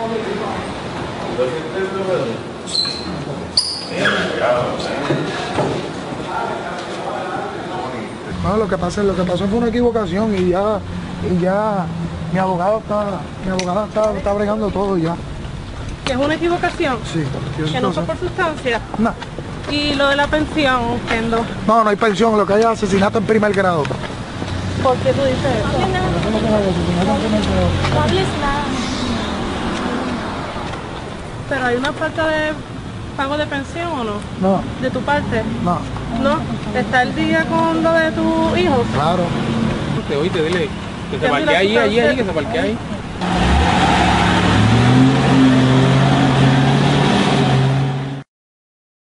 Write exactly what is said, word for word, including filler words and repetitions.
No, lo que pasa, lo que pasó fue una equivocación y ya, y ya mi abogado está, mi abogada está, está bregando todo ya. ¿Que es una equivocación? Sí. ¿Que no fue por sustancia? No. ¿Y lo de la pensión, Kendo? No, no hay pensión, lo que hay es asesinato en primer grado. ¿Por qué tú dices eso? No hables nada. ¿Pero hay una falta de pago de pensión o no? No. ¿De tu parte? No. ¿No? ¿Está el día con lo de tu hijo? Claro. Oíste, dile que se parquee ahí, ahí, ahí, que se parquee ahí.